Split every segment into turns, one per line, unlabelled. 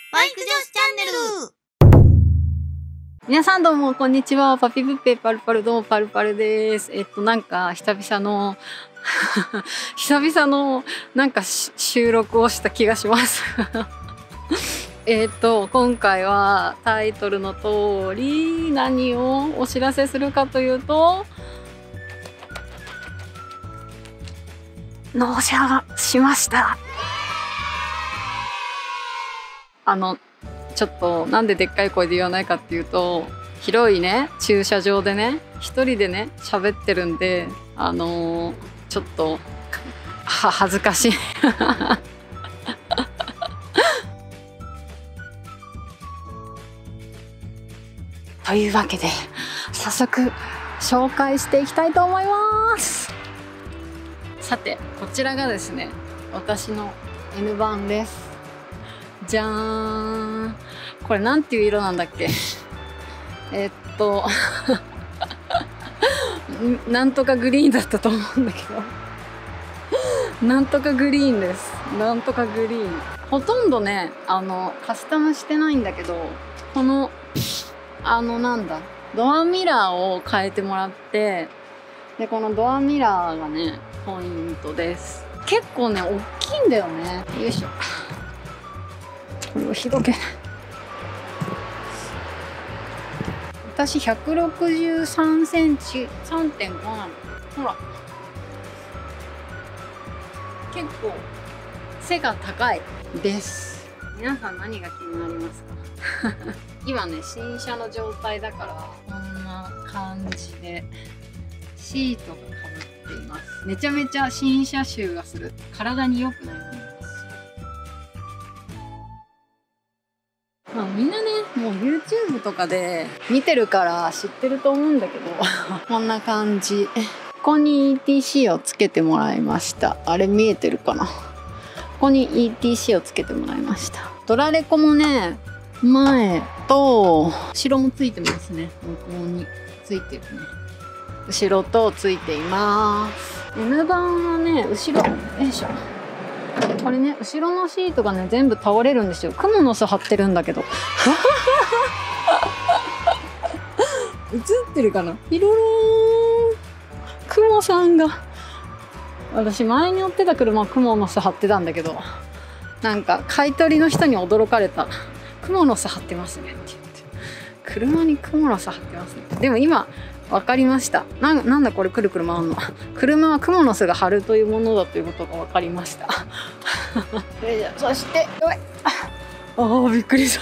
バイク女子チャンネル。
皆さんどうもこんにちは。パピプペパルパルどうもパルパルです。なんか久々の久々のなんか収録をした気がします。今回はタイトルの通り何をお知らせするかというと、納車しました。ちょっとなんででっかい声で言わないかっていうと、広いね駐車場でね一人でね喋ってるんで、ちょっと恥ずかしい。というわけで早速紹介していきたいと思います。さてこちらがですね、私の N 版です。じゃーん。これなんていう色なんだっけ。なんとかグリーンだったと思うんだけど。なんとかグリーンです。なんとかグリーン。ほとんどね、カスタムしてないんだけど、この、なんだ、ドアミラーを変えてもらって、で、このドアミラーがね、ポイントです。結構ね、大きいんだよね。よいしょ。これを広げない。私163センチ 3.5 なの。ほら。結構背が高いです。皆さん何が気になりますか？今ね、新車の状態だからこんな感じでシートがかぶっています。めちゃめちゃ新車臭がする。体に良くないと思います。まあみんなね、もう YouTube とかで見てるから知ってると思うんだけど、こんな感じ。ここに ETC をつけてもらいました。あれ見えてるかな。ここに ETC をつけてもらいました。ドラレコもね、前と後ろもついてますね。向こうについてるね。後ろとついています。N 版はね、後ろ、よいしょ。これね、後ろのシートがね全部倒れるんですよ。クモの巣張ってるんだけど。映ってるかな。ピロローン。クモさんが。私前に乗ってた車はクモの巣張ってたんだけど、なんか買い取りの人に驚かれた。クモの巣張ってますねって言って。車にクモの巣張ってますね。でも今分かりました。なんだこれくるくる回るの。車はクモの巣が張るというものだということが分かりました。そしてびっくりした。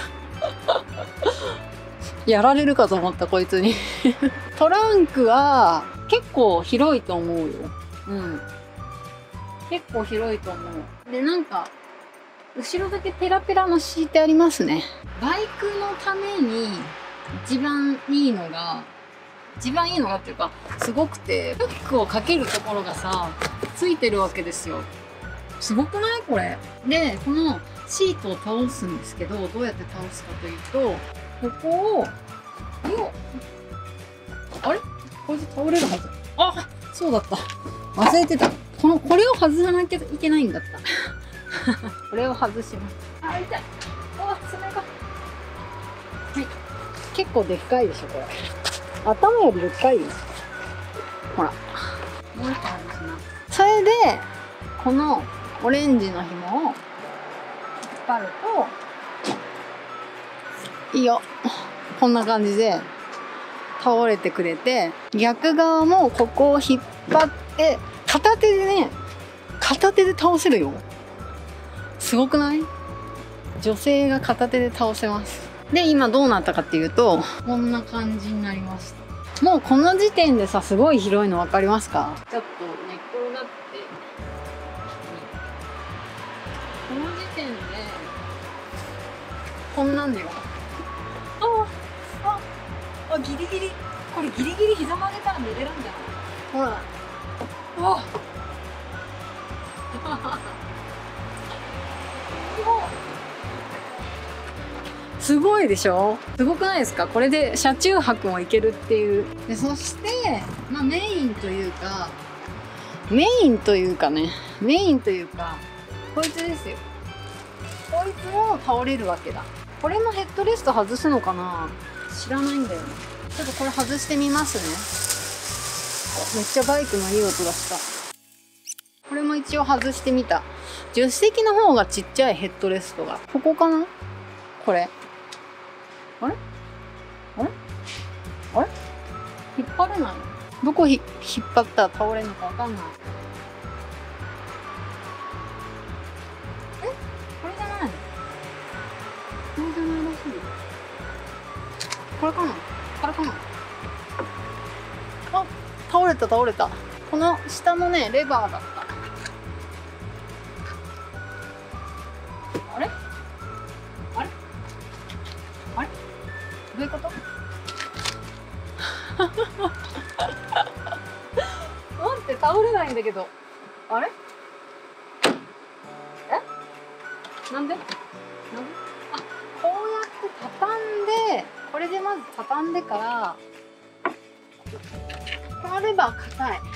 やられるかと思ったこいつに。トランクは結構広いと思うよ。うん。結構広いと思う。で、なんか後ろだけペラペラの敷いてありますね。バイクのために一番いいのがっていうかすごくて、フックをかけるところがさついてるわけですよ。すごくないこれ。でこのシートを倒すんですけど、どうやって倒すかというと、ここをあれこいつ倒れるはず。あ、そうだった、忘れてた。これを外さなきゃいけないんだった。これを外します。あ、痛い。爪が。はい、結構でっかいでしょこれ。頭よりでっかいよ。ほら。もう一個外します。それでこのオレンジの紐を引っ張るといいよ。こんな感じで倒れてくれて、逆側もここを引っ張って片手で倒せるよ。すごくない？女性が片手で倒せます。で今どうなったかっていうと、こんな感じになりました。もうこの時点でさ、すごい広いの分かりますか？ちょっと寝っ転がって、この時点でこんなんだよ。ギリギリ、これギリギリ膝曲げたら寝れるんじゃない？ほら。すごいでしょ？すごくないですか？これで車中泊もいけるっていう。でそして、まあ、メインというかこいつですよ。 こいつも倒れるわけだ。これもヘッドレスト外すのかな、知らないんだよね。ちょっとこれ外してみますね。めっちゃバイクのいい音がした。これも一応外してみた。助手席の方がちっちゃいヘッドレストが。ここかなこれ。あれあれあれ引っ張れない。どこ引っ張ったら倒れるのかわかんない。これじゃない。これじゃないらしい。これかな、これかな。あ、倒れた倒れた。この下のねレバーだった。あれあれあれどういうこと？待って、倒れないんだけど。あれ？なんで？あ、こうやって畳んで、これでまず畳んでから、このレバー硬い。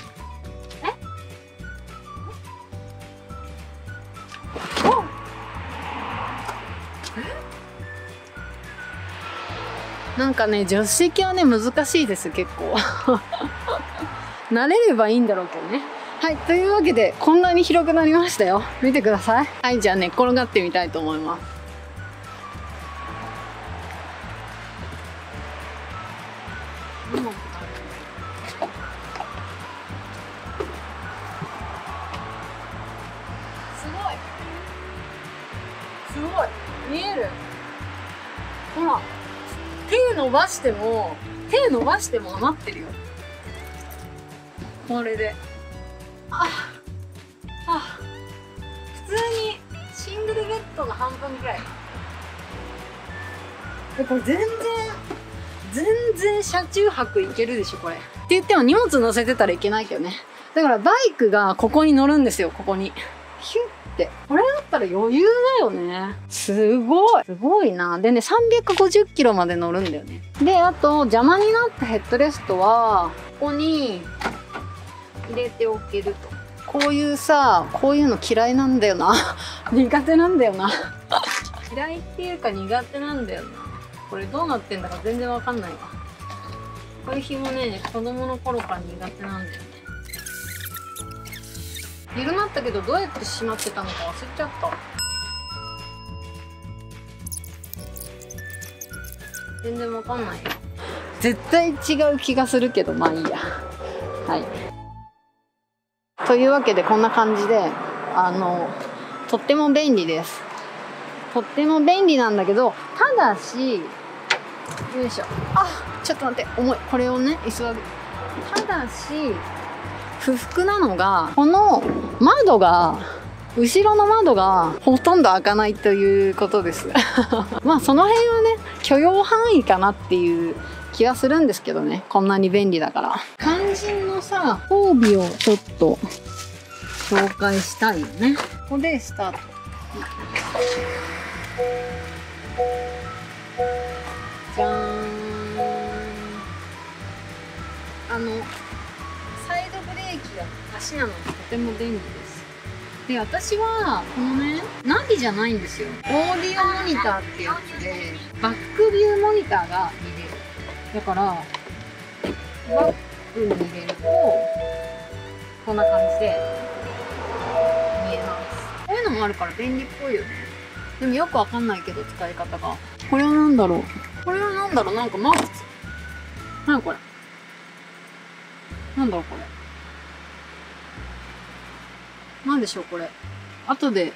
なんかね、助手席はね難しいです、結構。慣れればいいんだろうけどね。はい、というわけでこんなに広くなりましたよ。見てください。はい、じゃあね転がってみたいと思います。すごい見える。ほら、手伸ばしても余ってるよ。これで普通にシングルベッドの半分ぐらい。これ全然車中泊いけるでしょこれ。って言っても荷物乗せてたらいけないけどね。だからバイクがここに乗るんですよ、ここにヒュッて。これだったら余裕だよね。すごいな。でね、350キロまで乗るんだよね。で、あと邪魔になったヘッドレストはここに入れておけると。こういうの嫌いなんだよな。苦手なんだよな。嫌いっていうか苦手なんだよな。これどうなってんだか全然わかんないわ。こういう紐ね、子供の頃から苦手なんだよね。緩まったけどどうやってしまってたのか忘れちゃった。全然わかんないよ。絶対違う気がするけど、まあいいや。はい。というわけでこんな感じで、とっても便利です。とっても便利なんだけど、ただし、よいしょ。ちょっと待って、重い。これをね、椅子上げ。ただし、不服なのが、この窓が、後ろの窓がほとんど開かないということです。まあその辺はね、許容範囲かなっていう気はするんですけどね。こんなに便利だから。肝心の装備をちょっと紹介したいよね。ここでスタート。じゃーん。サイドブレーキが足なのでとても便利です。で、私はこのね、ナビじゃないんですよ。オーディオモニターってやつで、バックビューモニターが見れる。だから、バックに入れると、こんな感じで見えます。こういうのもあるから便利っぽいよね。でもよくわかんないけど、使い方が。これはなんだろうなんかマークつ。なんこれ。なんだろうこれ。なんでしょうこれ。後で、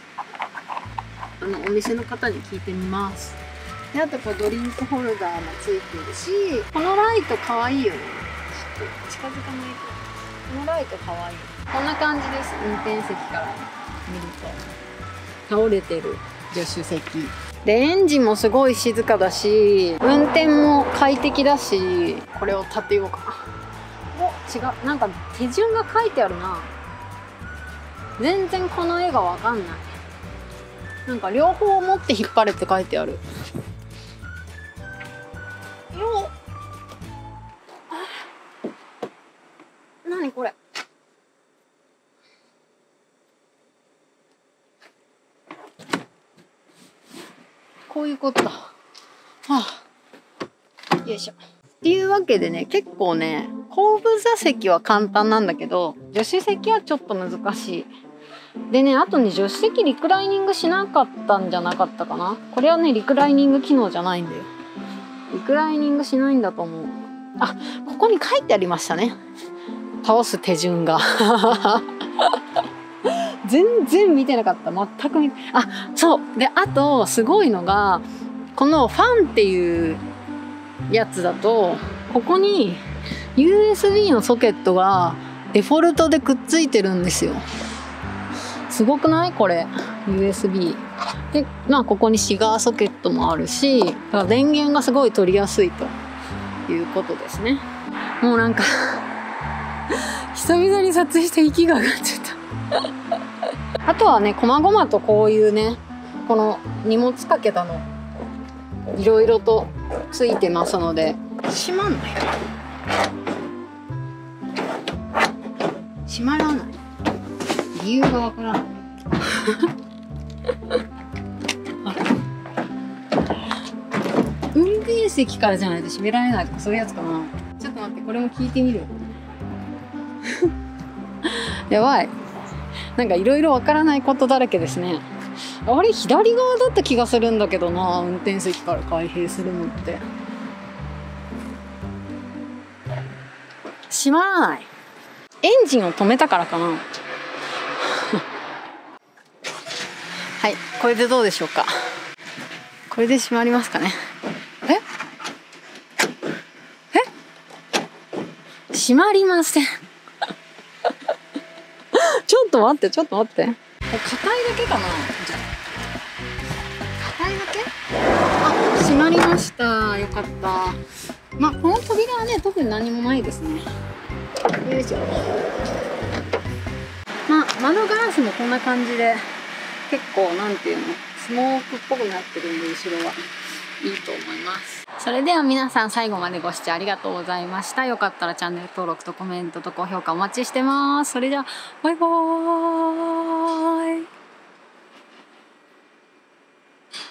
お店の方に聞いてみます。で、あとこうドリンクホルダーもついてるし、このライトかわいいよね。ちょっと近づかないと。このライトかわいい。こんな感じです。運転席から見ると。倒れてる助手席。で、エンジンもすごい静かだし、運転も快適だし、これを立てようか。違う。なんか手順が書いてあるな。全然この絵がわかんない。なんか両方持って引っ張れって書いてある。よっ。なにこれ。 こういうことだ。はあ、よいしょ。っていうわけでね、結構ね、後部座席は簡単なんだけど、助手席はちょっと難しい。でね、あとね、助手席リクライニングしなかったんじゃなかったかな。これはね、リクライニング機能じゃないんだよ。リクライニングしないんだと思う。あ、ここに書いてありましたね。倒す手順が。全然見てなかった。全く見て。あ、そう。で、あと、すごいのが、このファンっていうやつだと、ここに USB のソケットがデフォルトでくっついてるんですよ。すごくないこれ USB で、まあここにシガーソケットもあるし、だから電源がすごい取りやすいということですね。もうなんか久々に撮影して息が上がっちゃったあとはね、こまごまとこういうね、この荷物かけたのいろいろとついてますので、閉まんない。閉まらない。理由がわからない。運転席からじゃないと閉められないとか、そういうやつかな。ちょっと待って、これも聞いてみる。やばい。なんかいろいろわからないことだらけですね。あれ、左側だった気がするんだけどな、運転席から開閉するのって。閉まらない。エンジンを止めたからかな。はい、これでどうでしょうか。これで閉まりますかね。閉まりません。ちょっと待って、ちょっと待って。硬いだけかな。硬いだけ？あ、閉まりました。よかった。まあ、この扉はね、特に何もないですね。よいしょ。まあ、窓ガラスもこんな感じで、結構なんていうの、スモークっぽくなってるんで、後ろはいいと思います。それでは皆さん、最後までご視聴ありがとうございました。よかったらチャンネル登録とコメントと高評価お待ちしてます。それじゃあバイバーイ。